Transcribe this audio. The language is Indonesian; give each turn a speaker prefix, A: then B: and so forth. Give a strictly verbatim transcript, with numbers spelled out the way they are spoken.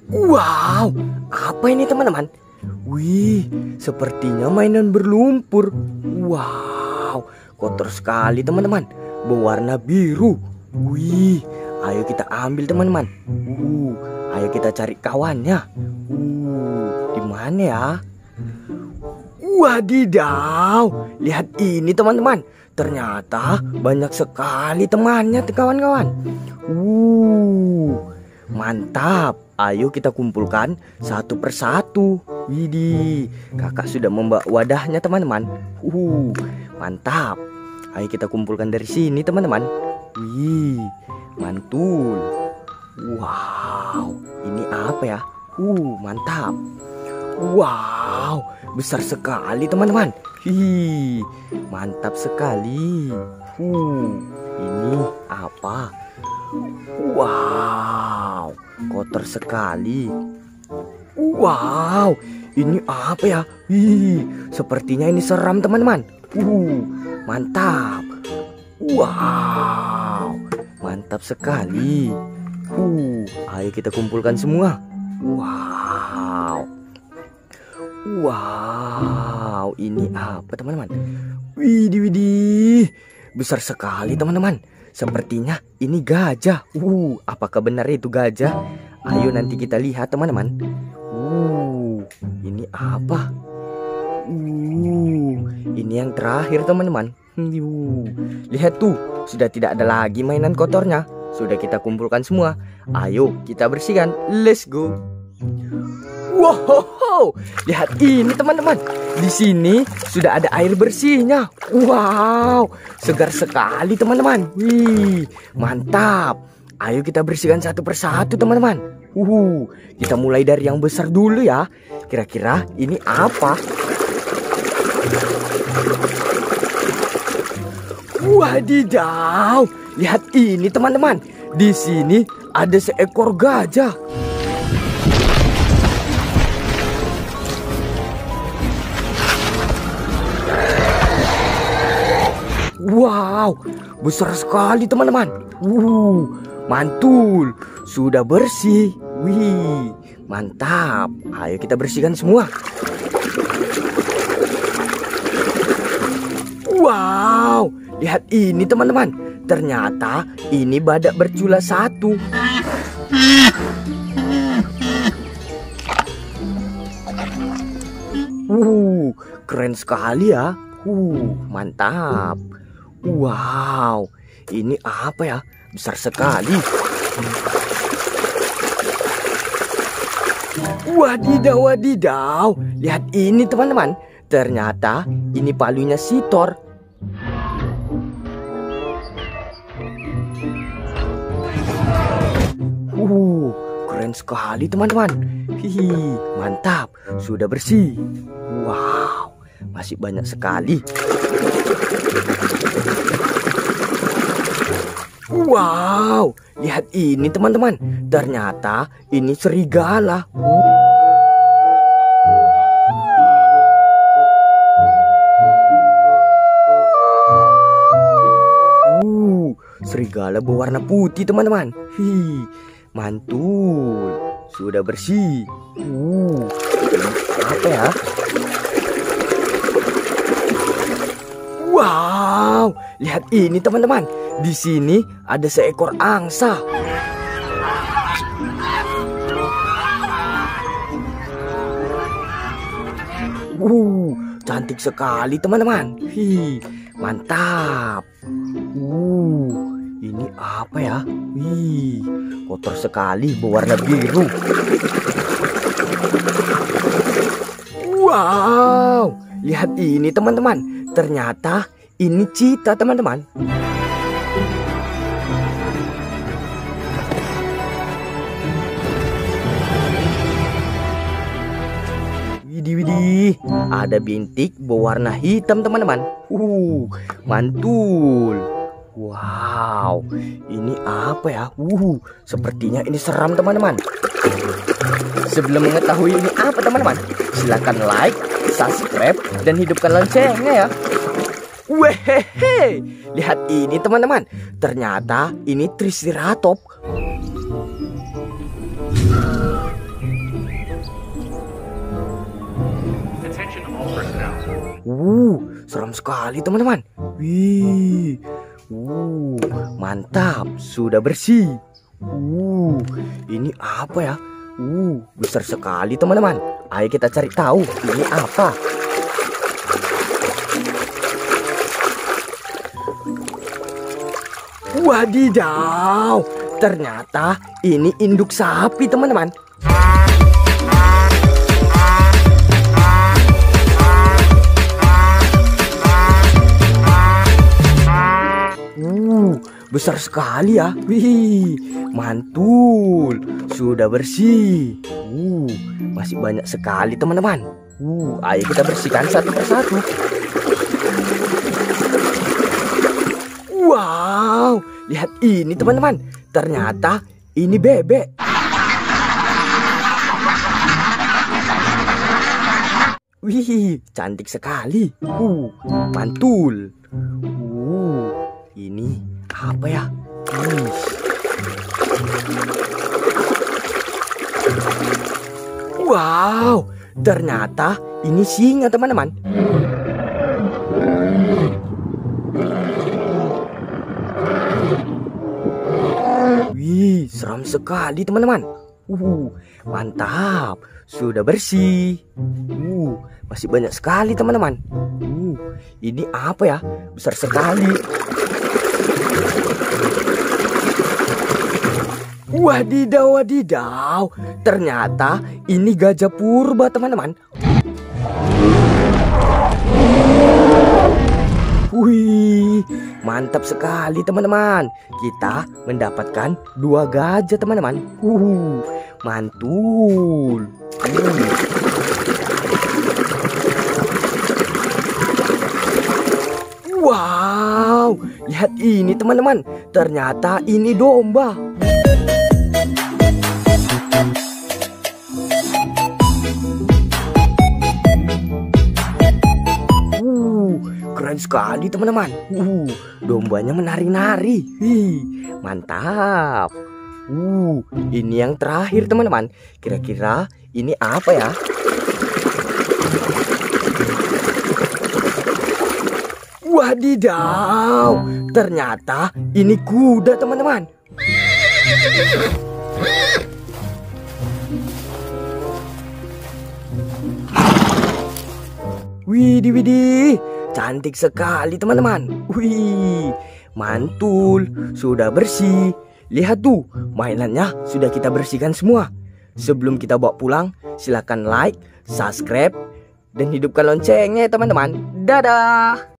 A: Wow, apa ini teman-teman? Wih, sepertinya mainan berlumpur. Wow, kotor sekali teman-teman. Berwarna biru. Wih, ayo kita ambil teman-teman. Uh, ayo kita cari kawannya. Uh, di mana ya? Wadidaw, lihat ini teman-teman. Ternyata banyak sekali temannya kawan-kawan. Uh, mantap. Ayo kita kumpulkan satu persatu. Widih, kakak sudah membawa wadahnya teman-teman. Uh, mantap. Ayo kita kumpulkan dari sini teman-teman. Wih, mantul. Wow, ini apa ya? Uh, mantap. Wow, besar sekali teman-teman. Hi, mantap sekali. Uh, ini apa? Wow, kotor sekali. Wow, ini apa ya? Wih, sepertinya ini seram teman-teman. Uh, mantap. Wow, mantap sekali. Uh, ayo kita kumpulkan semua. Wow. Wow, ini apa teman-teman? Widih, widih, besar sekali teman-teman. Sepertinya ini gajah. Uh, apakah benar itu gajah? Ayo nanti kita lihat teman-teman. Uh, ini apa? Uh, ini yang terakhir teman-teman. Uh, lihat tuh, sudah tidak ada lagi mainan kotornya. Sudah kita kumpulkan semua. Ayo kita bersihkan. Let's go. Wow, lihat ini teman-teman. Di sini sudah ada air bersihnya. Wow, segar sekali teman-teman. Wih, mantap. Ayo kita bersihkan satu persatu teman-teman. Uh, kita mulai dari yang besar dulu ya. Kira-kira ini apa? Wadidaw, lihat ini teman-teman. Di sini ada seekor gajah. Wow, besar sekali teman-teman. Uh, mantul, sudah bersih. Wih, mantap. Ayo kita bersihkan semua. Wow, lihat ini teman-teman. Ternyata ini badak bercula satu. Uh, keren sekali ya. Uh, mantap. Wow, ini apa ya? Besar sekali. Wadidaw, wadidaw. Lihat ini teman-teman. Ternyata ini palunya si Thor. Uh, keren sekali teman-teman. Hihi, mantap. Sudah bersih. Wow, masih banyak sekali. Wow, lihat ini teman-teman. Ternyata ini serigala. Uh, serigala berwarna putih teman-teman. Hi, mantul. Sudah bersih. Uh, apa ya? Wow, lihat ini teman-teman. Di sini ada seekor angsa. Uh, cantik sekali teman-teman. Hi, mantap. Uh, ini apa ya? Wih, kotor sekali, berwarna biru. Wow, lihat ini teman-teman. Ternyata ini cheetah teman-teman. Widih, widih, ada bintik berwarna hitam teman-teman. Uh, mantul. Wow, ini apa ya? Uh, sepertinya ini seram teman-teman. Sebelum mengetahui ini apa teman-teman, silakan like, subscribe, dan hidupkan loncengnya ya. Wehehe, lihat ini teman-teman. Ternyata ini Triceratops. Uh, seram sekali teman-teman. Wih. Uh, mantap, sudah bersih. Uh, ini apa ya? Uh, besar sekali teman-teman. Ayo kita cari tahu ini apa. Wadidaw, ternyata ini induk sapi teman-teman. Uh, besar sekali ya. Wih, mantul, sudah bersih. Uh, masih banyak sekali teman-teman. Uh, ayo kita bersihkan satu persatu. Wow, lihat ini teman-teman. Ternyata ini bebek. Wih, cantik sekali. Uh, mantul. Uh, ini apa ya? Hmm. Wow, ternyata ini singa teman-teman. Wih, seram sekali teman-teman. Uh, mantap, sudah bersih. Uh, masih banyak sekali teman-teman. Uh, ini apa ya? Besar sekali. Wadidaw, wadidaw. Ternyata ini gajah purba teman-teman. Wih, mantap sekali teman-teman. Kita mendapatkan dua gajah teman-teman. Uh, mantul. Uh. Wow, lihat ini teman-teman. Ternyata ini domba. Keren sekali teman-teman. Uh, dombanya menari-nari. Hi, mantap. Uh, ini yang terakhir teman-teman. Kira-kira ini apa ya? Wadidaw, ternyata ini kuda teman-teman. Widih, widih. Cantik sekali teman-teman. Wih, mantul, sudah bersih. Lihat tuh, mainannya sudah kita bersihkan semua. Sebelum kita bawa pulang, silakan like, subscribe, dan hidupkan loncengnya teman-teman. Dadah.